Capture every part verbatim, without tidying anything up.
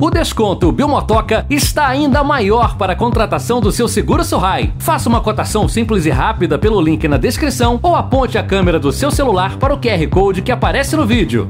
O desconto Bilmotoca está ainda maior para a contratação do seu seguro Surrai. Faça uma cotação simples e rápida pelo link na descrição ou aponte a câmera do seu celular para o Q R Code que aparece no vídeo.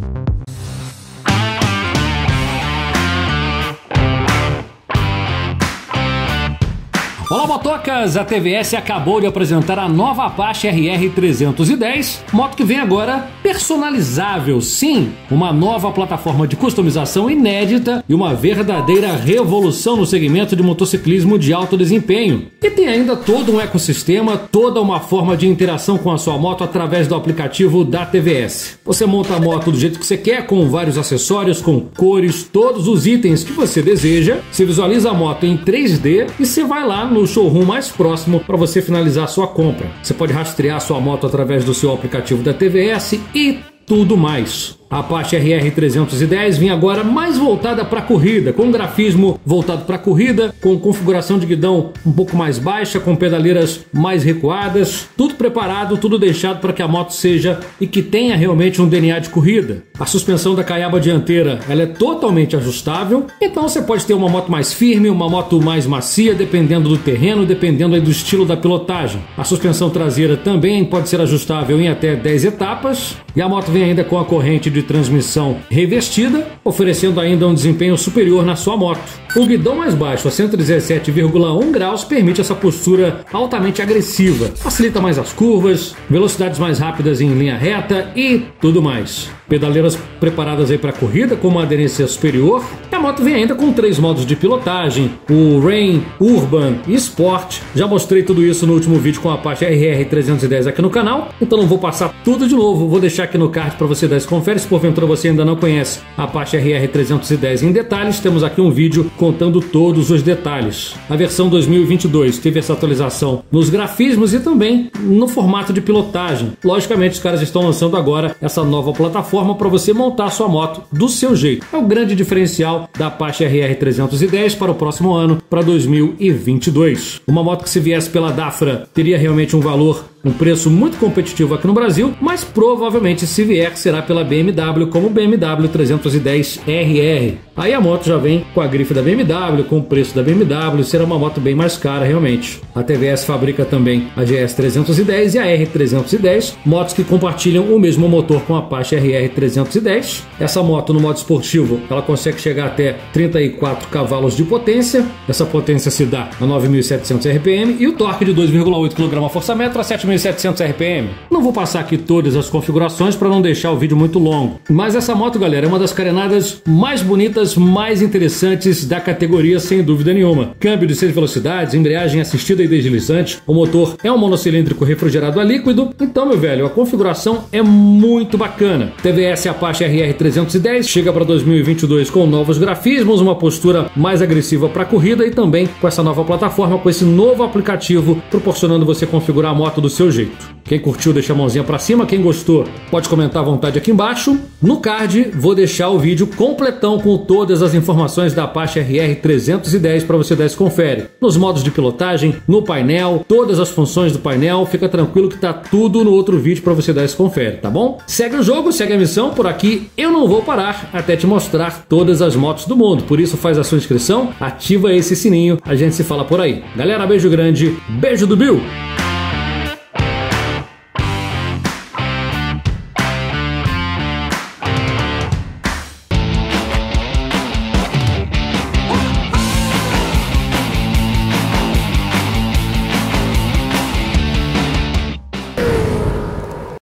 Olá, motocas! A T V S acabou de apresentar a nova Apache R R trezentos e dez, moto que vem agora personalizável. Sim, uma nova plataforma de customização inédita e uma verdadeira revolução no segmento de motociclismo de alto desempenho. E tem ainda todo um ecossistema, toda uma forma de interação com a sua moto através do aplicativo da T V S. Você monta a moto do jeito que você quer, com vários acessórios, com cores, todos os itens que você deseja. Você visualiza a moto em três D e você vai lá no showroom mais próximo para você finalizar a sua compra. Você pode rastrear a sua moto através do seu aplicativo da T V S e tudo mais. A Apache R R trezentos e dez vinha agora mais voltada para a corrida, com grafismo voltado para a corrida, com configuração de guidão um pouco mais baixa, com pedaleiras mais recuadas, tudo preparado, tudo deixado para que a moto seja e que tenha realmente um D N A de corrida. A suspensão da caiaba dianteira ela é totalmente ajustável, então você pode ter uma moto mais firme, uma moto mais macia, dependendo do terreno, dependendo aí do estilo da pilotagem. A suspensão traseira também pode ser ajustável em até dez etapas, e a moto vem ainda com a corrente de transmissão revestida, oferecendo ainda um desempenho superior na sua moto. O guidão mais baixo, a cento e dezessete vírgula um graus, permite essa postura altamente agressiva. Facilita mais as curvas, velocidades mais rápidas em linha reta e tudo mais. Pedaleiras preparadas aí para corrida com uma aderência superior. A moto vem ainda com três modos de pilotagem, o Rain, Urban e Sport. Já mostrei tudo isso no último vídeo com a Apache R R trezentos e dez aqui no canal, então não vou passar tudo de novo. Vou deixar aqui no card para você dar esse confere. Se porventura você ainda não conhece a Apache R R trezentos e dez em detalhes, temos aqui um vídeo contando todos os detalhes. A versão dois mil e vinte e dois teve essa atualização nos grafismos e também no formato de pilotagem. Logicamente, os caras estão lançando agora essa nova plataforma para você montar sua moto do seu jeito. É o grande diferencial da Apache R R trezentos e dez para o próximo ano, para dois mil e vinte e dois. Uma moto que, se viesse pela Dafra, teria realmente um valor, um preço muito competitivo aqui no Brasil, mas provavelmente, se vier, será pela B M W, como o B M W trezentos e dez R R. Aí a moto já vem com a grife da B M W, com o preço da B M W, será uma moto bem mais cara realmente. A T V S fabrica também a G S trezentos e dez e a R trezentos e dez, motos que compartilham o mesmo motor com a Apache R R trezentos e dez. Essa moto no modo esportivo, ela consegue chegar até trinta e quatro cavalos de potência. Essa potência se dá a nove mil e setecentos R P M e o torque de dois vírgula oito quilograma-força-metro a sete mil e setecentos R P M. Não vou passar aqui todas as configurações para não deixar o vídeo muito longo, mas essa moto, galera, é uma das carenadas mais bonitas, mais interessantes da categoria, sem dúvida nenhuma. Câmbio de seis velocidades, embreagem assistida e deslizante, o motor é um monocilíndrico refrigerado a líquido, então, meu velho, a configuração é muito bacana. T V S Apache R R trezentos e dez chega para dois mil e vinte e dois com novos grafismos, uma postura mais agressiva para a corrida e também com essa nova plataforma, com esse novo aplicativo, proporcionando você configurar a moto do seu jeito. Quem curtiu, deixa a mãozinha pra cima. Quem gostou, pode comentar à vontade aqui embaixo. No card, vou deixar o vídeo completão com todas as informações da Apache R R trezentos e dez para você dar esse confere. Nos modos de pilotagem, no painel, todas as funções do painel. Fica tranquilo que tá tudo no outro vídeo para você dar esse confere, tá bom? Segue o jogo, segue a missão. Por aqui eu não vou parar até te mostrar todas as motos do mundo. Por isso, faz a sua inscrição, ativa esse sininho. A gente se fala por aí. Galera, beijo grande, beijo do Bill!